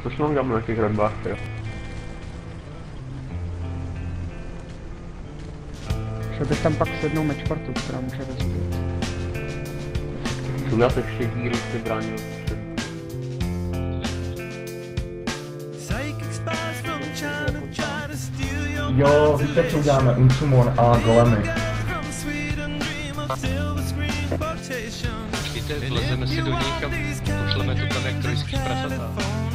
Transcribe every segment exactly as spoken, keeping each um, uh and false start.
Proč mám gámo na těch hradbách, jo? Šel bych tam pak s jednou mečpartu, která může rozbít. Jsou nás ještě díry, ty bránil. Jo, víte co uděláme? Unsumon a golemy. Počkejte, vlezeme si do nich a pošleme to tam jak trojský prasata.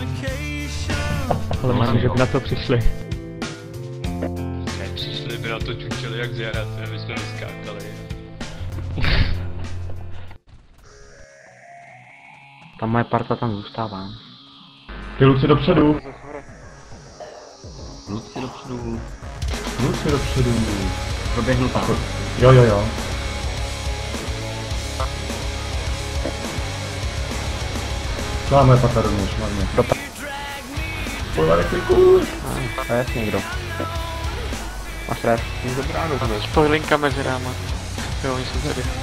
Ale myslím, že by na to přišli. Ne, přišli by na to čučili jak zjarat, aby jsme vyskákali. Ta moje parta tam zůstává. Ty Luci dopředu. Luci dopředu. Luci dopředu. Proběhnu tam. Jo, jo, jo. Máme parta rovněž, máme. Pojďme, klikuj. To je jasně kdo. Máš rád? Jsi za bránu, ne? Spoilinka mezi ráma. Jo, oni jsou tady.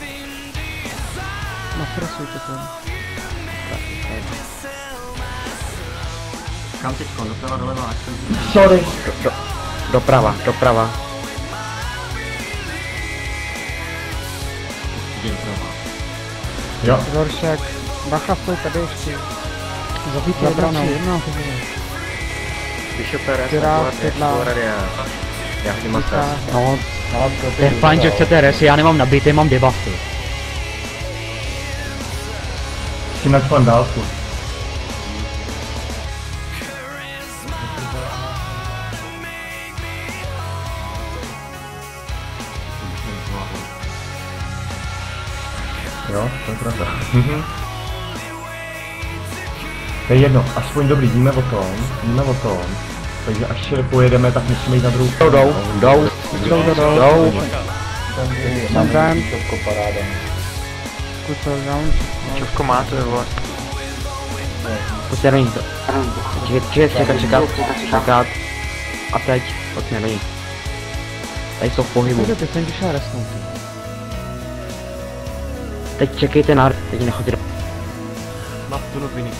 Nafrasujte to. Kam teďko? Doprava, doleva, až jsem... Sorry. Do, do, doprava, doprava. Jo. Zoršek, bacha, stoj tady ještě. Zabít je branou. Bishop R S, Pirát, pětla. Já hodím master. No, To je fajn, že chcete resy, já nemám nabitý, mám debuffy. S tím načpám dálku. Jo, to je pravda. To je jedno, aspoň dobrý, víme o tom, víme o tom. Takže až pojedeme, tak musíme jít na druhou stranu. Jdou, jdou, Jdou, jdou, jdou. Jsem tam. Kucel down. Čovko máte, vole. Pojďte do nich. Čekat, čekat, čekat, čekat. A teď, pojďme do nich. Tady jsou v pohybu. Ty jsem vyšel resnout. Teď čekejte na... Teď nechoďte do... Má tu noviny.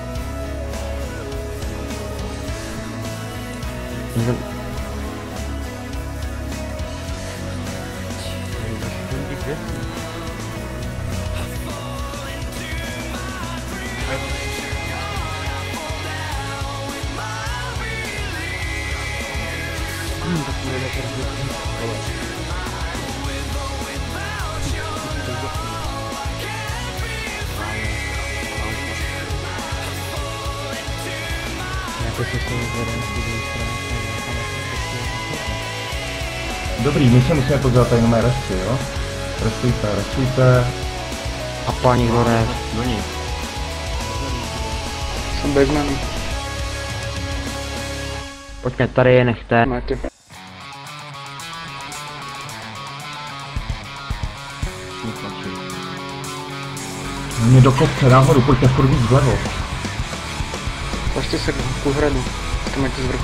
Dobrý, my se musíme podívat tady na mé resty, jo? Restujte, restujte. A páni, kdo jde do nich. Jsem bez menu. Pojďme, tady je nechte. Máte. Mě do kopce, nahoru, pojďte furt víc vlevo. Vlastně se ku hradu. To máte z vrchu.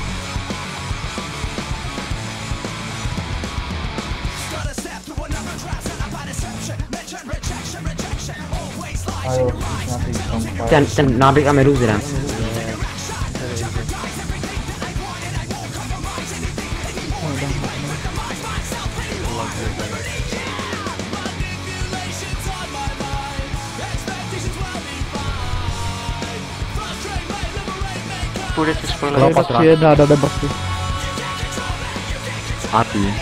Ten, ten náběh a meduzy jdem. Půjdete spolu. Jedna, jedna, do debuffy. A ty.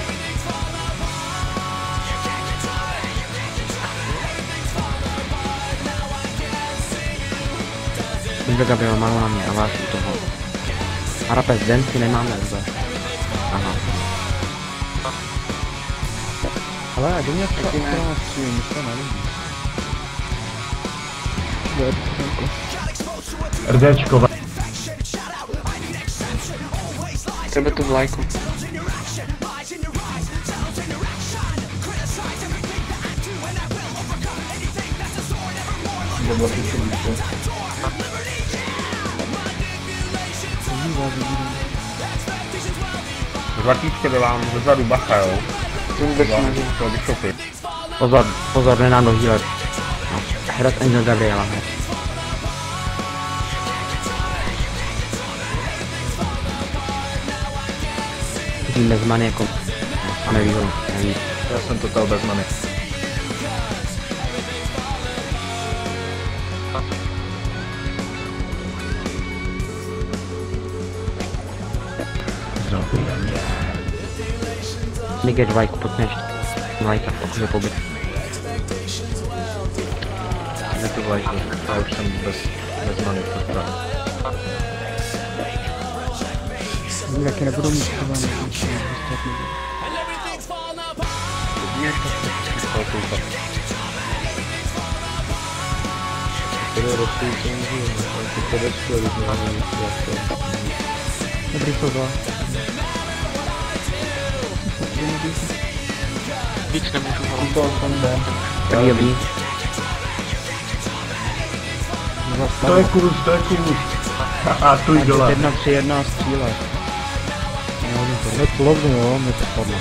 Jde Gabriel malo na mě a vás u toho. Harapes Denci nemáme vůbec. Aha. Ale do mě to taky ne. Mi to nelíbí. RDčko. Tebe tu vlajku. Zlatíčke by vám zezadu bacha, jo? Tím bez snaží. To Bishopy. Pozor, pozor, ne nám do healer. No, Herat ani do Gabriela, hned. tím bez many jako... A neví ho, neví. Já jsem total bez many. Nigger dvajku, pojďme ještě. Dvajka, pokud je pobyt. Ne tu vlajku, já už jsem bez, bez many. Taky nebudou mít třeba Dobrý slova. Víc nemůžu ho. Dobrý, dobrý. To je kurz, to je kurz. A tu jít dole. Jedna, tři, jedna stříle. Hned lovnu, jo, mě to spadlo.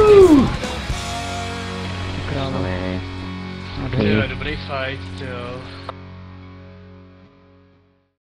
Krále. Jo, dobrý fight, jo.